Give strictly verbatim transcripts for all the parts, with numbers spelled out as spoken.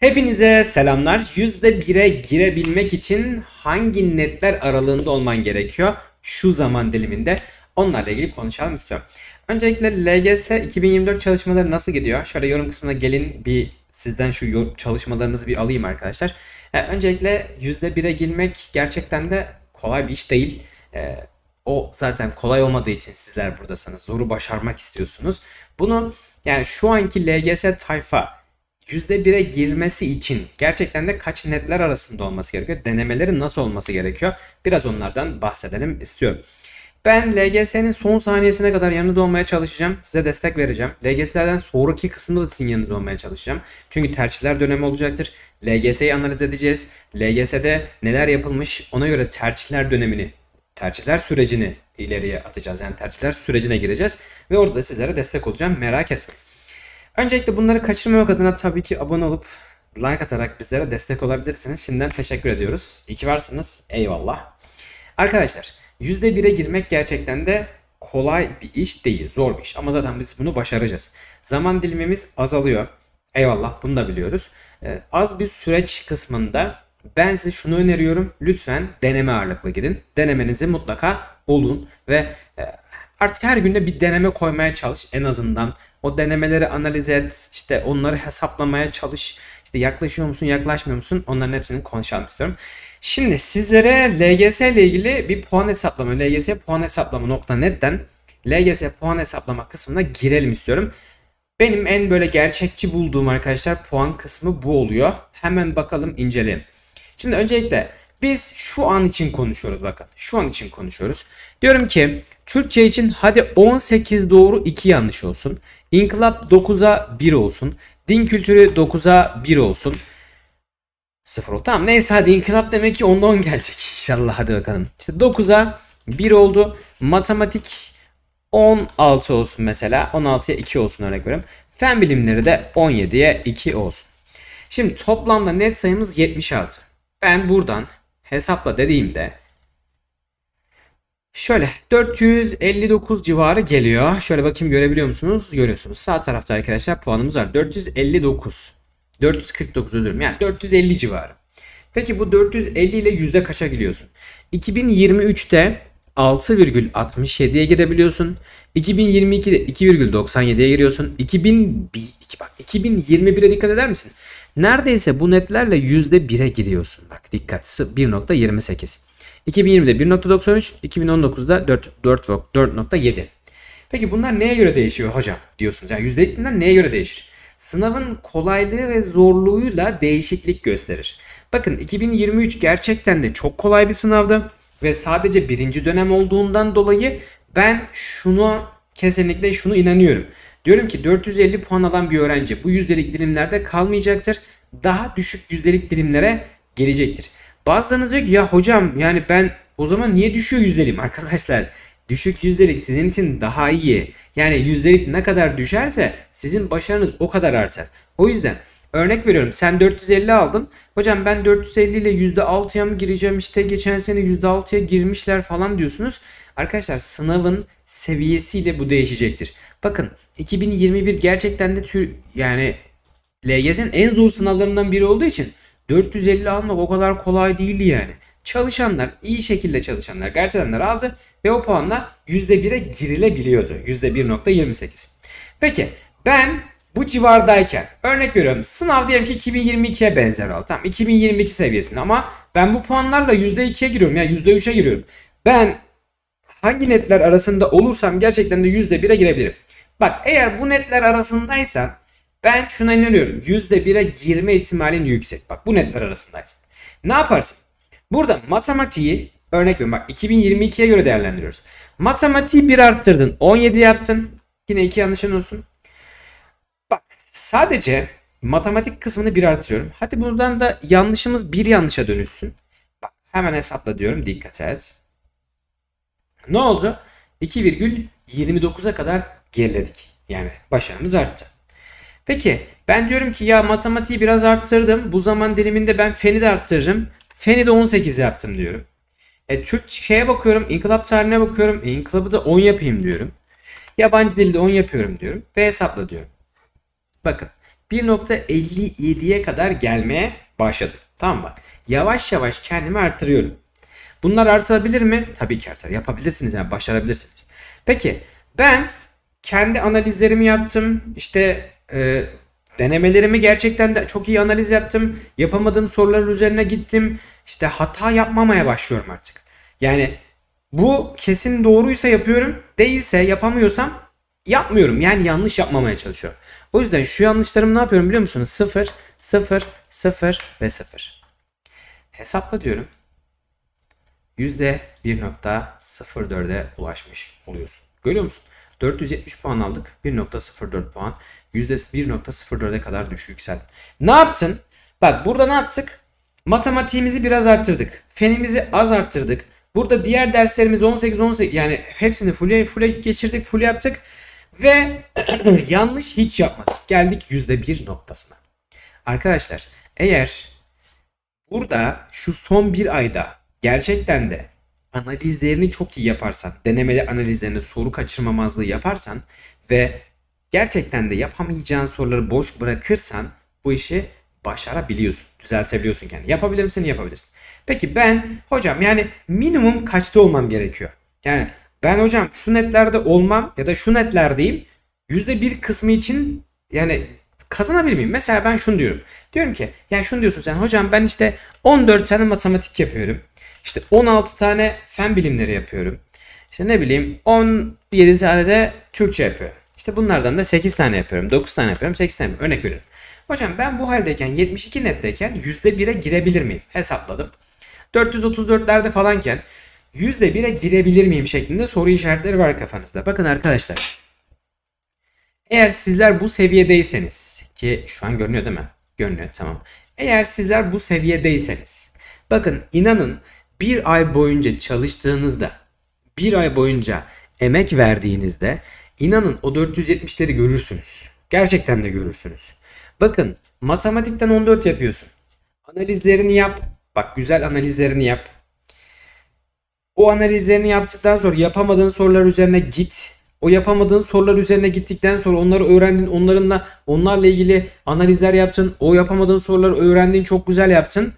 Hepinize selamlar. yüzde bire girebilmek için hangi netler aralığında olman gerekiyor? Şu zaman diliminde onlarla ilgili konuşalım istiyorum. Öncelikle L G S iki bin yirmi dört çalışmaları nasıl gidiyor? Şöyle yorum kısmına gelin, bir sizden şu çalışmalarınızı bir alayım arkadaşlar. Yani öncelikle yüzde bire girmek gerçekten de kolay bir iş değil. Ee, o zaten kolay olmadığı için sizler buradasınız. Zoru başarmak istiyorsunuz. Bunu yani şu anki L G S tayfa yüzde bire girmesi için gerçekten de kaç netler arasında olması gerekiyor? Denemelerin nasıl olması gerekiyor? Biraz onlardan bahsedelim istiyorum. Ben L G S'nin son saniyesine kadar yanınızda olmaya çalışacağım. Size destek vereceğim. L G S'lerden sonraki kısımda da sizin yanınızda olmaya çalışacağım. Çünkü tercihler dönemi olacaktır. L G S'yi analiz edeceğiz. L G S'de neler yapılmış, ona göre tercihler dönemini, tercihler sürecini ileriye atacağız. Yani tercihler sürecine gireceğiz. Ve orada da sizlere destek olacağım. Merak etmeyin. Öncelikle bunları kaçırmamak adına tabii ki abone olup like atarak bizlere destek olabilirsiniz. Şimdiden teşekkür ediyoruz. İyi ki varsınız. Eyvallah. Arkadaşlar yüzde bire girmek gerçekten de kolay bir iş değil. Zor bir iş. Ama zaten biz bunu başaracağız. Zaman dilimimiz azalıyor. Eyvallah, bunu da biliyoruz. Ee, az bir süreç kısmında ben size şunu öneriyorum. Lütfen deneme ağırlıklı gidin. Denemenizi mutlaka olun ve e, artık her günde bir deneme koymaya çalış en azından. O denemeleri analiz et, işte onları hesaplamaya çalış. İşte yaklaşıyor musun, yaklaşmıyor musun? Onların hepsini konuşalım istiyorum. Şimdi sizlere L G S ile ilgili bir puan hesaplama, L G S puan hesaplama nokta net'ten L G S puan hesaplama kısmına girelim istiyorum. Benim en böyle gerçekçi bulduğum arkadaşlar puan kısmı bu oluyor. Hemen bakalım, inceleyelim. Şimdi öncelikle biz şu an için konuşuyoruz, bakın. Şu an için konuşuyoruz. Diyorum ki Türkçe için hadi on sekiz doğru iki yanlış olsun. İnkılap dokuza bir olsun. Din kültürü dokuza bir olsun. sıfır oldu. Tamam, neyse, hadi inkılap demek ki onda on gelecek inşallah, hadi bakalım. İşte dokuza bir oldu. Matematik on altı olsun mesela. on altıya iki olsun, örnek veriyorum. Fen bilimleri de on yediye iki olsun. Şimdi toplamda net sayımız yetmiş altı. Ben buradan hesapla dediğimde şöyle dört yüz elli dokuz civarı geliyor. Şöyle bakayım, görebiliyor musunuz? Görüyorsunuz. Sağ tarafta arkadaşlar puanımız var. dört yüz elli dokuz. dört yüz kırk dokuz, özür dilerim. Yani dört yüz elli civarı. Peki bu dört yüz elli ile yüzde kaça giriyorsun? iki bin yirmi üçte altı virgül altmış yediye girebiliyorsun. iki bin yirmi ikide iki virgül doksan yediye giriyorsun. iki bin iki bak iki bin yirmi bire dikkat eder misin? Neredeyse bu netlerle yüzde bire giriyorsun. Bak dikkat, bir nokta yirmi sekiz. iki bin yirmide bir nokta doksan üç, iki bin on dokuzda dört nokta yedi. Peki bunlar neye göre değişiyor hocam diyorsunuz. Yani yüzdelikler neye göre değişir? Sınavın kolaylığı ve zorluğuyla değişiklik gösterir. Bakın iki bin yirmi üç gerçekten de çok kolay bir sınavdı. Ve sadece birinci dönem olduğundan dolayı ben şunu kesinlikle şunu inanıyorum. Diyorum ki dört yüz elli puan alan bir öğrenci bu yüzdelik dilimlerde kalmayacaktır. Daha düşük yüzdelik dilimlere gelecektir. Bazılarınız diyor ki ya hocam, yani ben o zaman niye düşüyor yüzdeliğim? Arkadaşlar, düşük yüzdelik sizin için daha iyi. Yani yüzdelik ne kadar düşerse sizin başarınız o kadar artar. O yüzden örnek veriyorum, sen dört yüz elli aldın. Hocam ben dört yüz elli ile yüzde altıya mı gireceğim, işte geçen sene yüzde altıya girmişler falan diyorsunuz. Arkadaşlar sınavın seviyesiyle bu değişecektir. Bakın iki bin yirmi bir gerçekten de tür, yani L G S'nin en zor sınavlarından biri olduğu için dört yüz elli almak o kadar kolay değildi yani. Çalışanlar, iyi şekilde çalışanlar, gerçekten aldı ve o puanla yüzde bire girilebiliyordu. yüzde bir nokta yirmi sekiz. Peki ben bu civardayken örnek veriyorum, sınav diyelim ki iki bin yirmi ikiye benzer oldu. Tamam, iki bin yirmi iki seviyesinde ama ben bu puanlarla yüzde ikiye giriyorum, yani yüzde üçe giriyorum. Ben hangi netler arasında olursam gerçekten de yüzde bire girebilirim. Bak, eğer bu netler arasındaysan ben şuna inanıyorum, yüzde bire girme ihtimalin yüksek. Bak, bu netler arasındaysan. Ne yaparsın? Burada matematiği örnek veriyorum, bak iki bin yirmi ikiye göre değerlendiriyoruz. Matematiği bir arttırdın, on yedi yaptın. Yine iki yanlışın olsun. Bak, sadece matematik kısmını bir artırıyorum. Hadi buradan da yanlışımız bir yanlışa dönüşsün. Bak, hemen hesapla diyorum, dikkat et. Ne oldu? iki virgül yirmi dokuza kadar geriledik. Yani başarımız arttı. Peki ben diyorum ki ya matematiği biraz arttırdım. Bu zaman diliminde ben feni de arttırırım. Feni de on sekiz yaptım diyorum. E, Türkçe'ye bakıyorum, inkılap tarihine bakıyorum. E, inkılabı da on yapayım diyorum. Yabancı dilde on yapıyorum diyorum. Ve hesapla diyorum. Bakın bir nokta elli yediye kadar gelmeye başladım. Tamam bak. Yavaş yavaş kendimi arttırıyorum. Bunlar artabilir mi? Tabii ki artar. Yapabilirsiniz yani başarabilirsiniz. Peki ben kendi analizlerimi yaptım. İşte e, denemelerimi gerçekten de çok iyi analiz yaptım. Yapamadığım sorular üzerine gittim. İşte hata yapmamaya başlıyorum artık. Yani bu kesin doğruysa yapıyorum. Değilse yapamıyorsam yapmıyorum. Yani yanlış yapmamaya çalışıyorum. O yüzden şu yanlışlarımı ne yapıyorum biliyor musunuz? sıfır, sıfır, sıfır ve sıfır. Hesapla diyorum. yüzde bir nokta sıfır dörde ulaşmış oluyorsun. Görüyor musun? dört yüz yetmiş puan aldık. bir nokta sıfır dört puan. yüzde bir nokta sıfır dörde kadar düş yükseldi. Ne yaptın? Bak burada ne yaptık? Matematiğimizi biraz arttırdık. Fenimizi az arttırdık. Burada diğer derslerimiz on sekiz on sekiz yani hepsini full full geçirdik, full yaptık ve yanlış hiç yapmadık. Geldik yüzde bir noktasına. Arkadaşlar eğer burada şu son bir ayda gerçekten de analizlerini çok iyi yaparsan, denemeli analizlerini soru kaçırmamazlığı yaparsan ve gerçekten de yapamayacağın soruları boş bırakırsan bu işi başarabiliyorsun. Düzeltebiliyorsun yani. Yapabilir misin? Yapabilirsin. Peki ben hocam yani minimum kaçta olmam gerekiyor? Yani ben hocam şu netlerde olmam ya da şu netlerdeyim. yüzde bir kısmı için yani kazanabilir miyim? Mesela ben şunu diyorum. Diyorum ki yani şunu diyorsun sen hocam ben işte on dört tane matematik yapıyorum. İşte on altı tane fen bilimleri yapıyorum. İşte ne bileyim on yedi tane de Türkçe yapıyorum. İşte bunlardan da sekiz tane yapıyorum. dokuz tane yapıyorum. sekiz tane yapıyorum. Örnek veriyorum. Hocam ben bu haldeyken yetmiş iki netteyken yüzde bire girebilir miyim? Hesapladım. dört yüz otuz dörtlerde falanken yüzde bire girebilir miyim şeklinde soru işaretleri var kafanızda. Bakın arkadaşlar. Eğer sizler bu seviyedeyseniz ki şu an görünüyor değil mi? Görünüyor tamam. Eğer sizler bu seviyedeyseniz bakın inanın bir ay boyunca çalıştığınızda bir ay boyunca emek verdiğinizde inanın o dört yüz yetmişleri görürsünüz. Gerçekten de görürsünüz. Bakın matematikten on dört yapıyorsun. Analizlerini yap. Bak güzel analizlerini yap. O analizlerini yaptıktan sonra yapamadığın sorular üzerine git. O yapamadığın sorular üzerine gittikten sonra onları öğrendin. Onlarınla onlarla ilgili analizler yaptın. O yapamadığın soruları öğrendin. Çok güzel yaptın.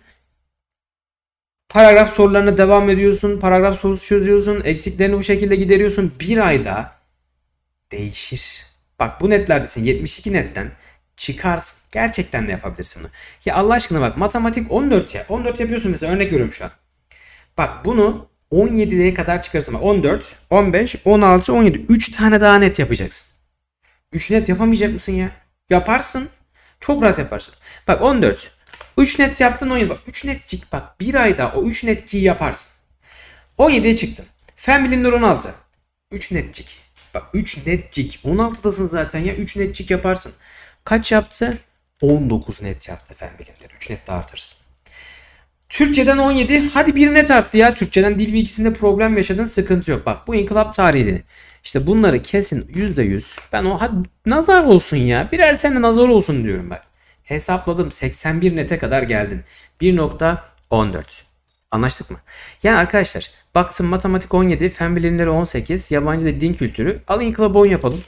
Paragraf sorularına devam ediyorsun. Paragraf sorusu çözüyorsun. Eksiklerini bu şekilde gideriyorsun. Bir ayda değişir. Bak bu netlerdesin. yetmiş iki netten çıkarsın. Gerçekten de yapabilirsin bunu. Ya Allah aşkına bak matematik on dört ya. on dört yapıyorsun mesela örnek veriyorum şu an. Bak bunu on yediye kadar çıkarırsın. on dört, on beş, on altı, on yedi. üç tane daha net yapacaksın. üç net yapamayacak mısın ya? Yaparsın. Çok rahat yaparsın. Bak on dört. üç net yaptın on yedi. Bak üç netcik bak bir ayda o üç netciyi yaparsın. on yediye çıktın. Fen bilimleri on altı. üç netcik. Bak üç netcik. on altıdasın zaten ya. üç netcik yaparsın. Kaç yaptı? on dokuz net yaptı fen bilimleri. üç net daha artırsın. Türkçeden on yedi. Hadi bir net arttı ya. Türkçeden dil bilgisinde problem yaşadın. Sıkıntı yok. Bak bu inkılap tarihini. İşte bunları kesin yüzde yüz. Ben o hadi nazar olsun ya. Birer tane nazar olsun diyorum bak. Hesapladım. seksen bir nete kadar geldin. bir nokta on dört. Anlaştık mı? Yani arkadaşlar baktım matematik on yedi. Fen bilimleri on sekiz. Yabancı dil din kültürü. Al inkılap on yapalım.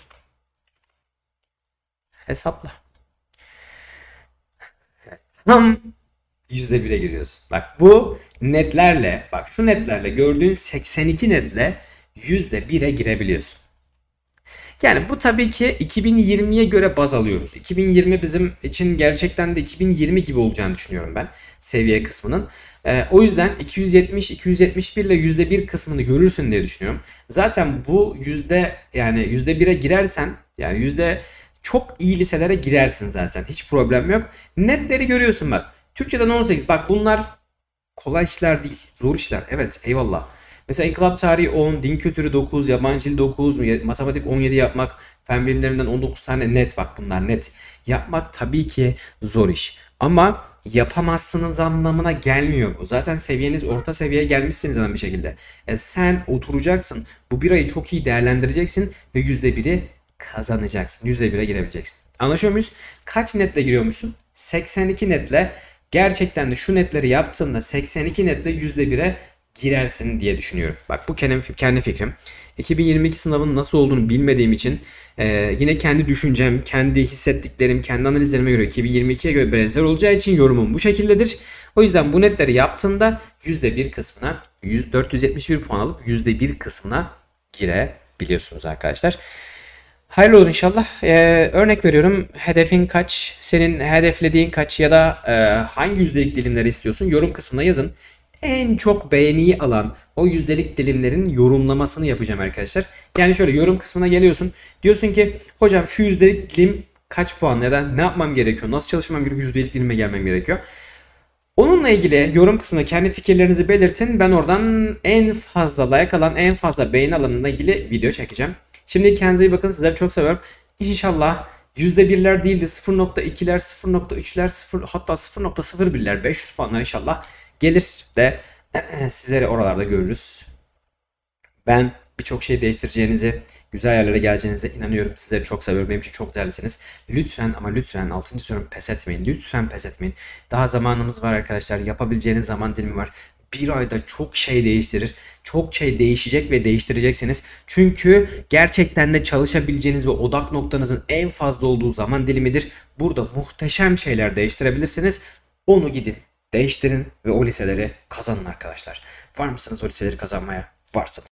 Hesapla. Evet, tam yüzde bire giriyorsun. Bak bu netlerle bak şu netlerle gördüğün seksen iki netle yüzde bire girebiliyorsun. Yani bu tabii ki iki bin yirmiye göre baz alıyoruz. iki bin yirmi bizim için gerçekten de iki bin yirmi gibi olacağını düşünüyorum ben seviye kısmının. Ee, o yüzden iki yüz yetmiş iki yüz yetmiş bir ile yüzde bir kısmını görürsün diye düşünüyorum. Zaten bu yüzde yani yüzde bire girersen yani yüzde çok iyi liselere girersin zaten. Hiç problem yok. Netleri görüyorsun bak. Türkçeden on sekiz. Bak bunlar kolay işler değil. Zor işler. Evet eyvallah. Mesela inkılap tarihi on, din kültürü dokuz, yabancı dil dokuz, matematik on yedi yapmak, fen bilimlerinden on dokuz tane net bak bunlar net. Yapmak tabii ki zor iş. Ama yapamazsınız anlamına gelmiyor bu. Zaten seviyeniz orta seviyeye gelmişsiniz bir şekilde. E sen oturacaksın. Bu bir ayı çok iyi değerlendireceksin ve yüzde biri kazanacaksın. yüzde bire girebileceksin. Anlaşıyor muyuz? Kaç netle giriyormuşsun? seksen iki netle. Gerçekten de şu netleri yaptığında seksen iki netle yüzde bire girersin diye düşünüyorum. Bak bu kendi, kendi fikrim. iki bin yirmi iki sınavının nasıl olduğunu bilmediğim için e, yine kendi düşüncem, kendi hissettiklerim, kendi analizlerime göre iki bin yirmi ikiye göre benzer olacağı için yorumum bu şekildedir. O yüzden bu netleri yaptığında yüzde bir kısmına dört yüz yetmiş bir puan alıp yüzde bir kısmına girebiliyorsunuz arkadaşlar. Hayırlı olur inşallah. Ee, örnek veriyorum. Hedefin kaç? Senin hedeflediğin kaç? Ya da e, hangi yüzdelik dilimleri istiyorsun? Yorum kısmına yazın. En çok beğeniyi alan o yüzdelik dilimlerin yorumlamasını yapacağım arkadaşlar. Yani şöyle yorum kısmına geliyorsun. Diyorsun ki hocam şu yüzdelik dilim kaç puan ya da ne yapmam gerekiyor? Nasıl çalışmam gerekiyor? Yüzdelik dilime gelmem gerekiyor. Onunla ilgili yorum kısmında kendi fikirlerinizi belirtin. Ben oradan en fazla like alan, en fazla beğeni alanına ilgili video çekeceğim. Şimdi kendinize iyi bakın. Sizleri çok seviyorum. İnşallah yüzde birler değil de sıfır nokta ikiler, sıfır nokta üçler, sıfır, hatta sıfır nokta sıfır birler, beş yüz puanlar inşallah gelir de sizleri oralarda görürüz. Ben birçok şey değiştireceğinizi, güzel yerlere geleceğinize inanıyorum. Sizleri çok seviyorum. Benim için çok değerlisiniz. Lütfen ama lütfen altıncı sorum pes etmeyin. Lütfen pes etmeyin. Daha zamanımız var arkadaşlar. Yapabileceğiniz zaman dilimi var. Bir ayda çok şey değiştirir. Çok şey değişecek ve değiştireceksiniz. Çünkü gerçekten de çalışabileceğiniz ve odak noktanızın en fazla olduğu zaman dilimidir. Burada muhteşem şeyler değiştirebilirsiniz. Onu gidin, değiştirin ve o liseleri kazanın arkadaşlar. Var mısınız o liseleri kazanmaya? Varsınız.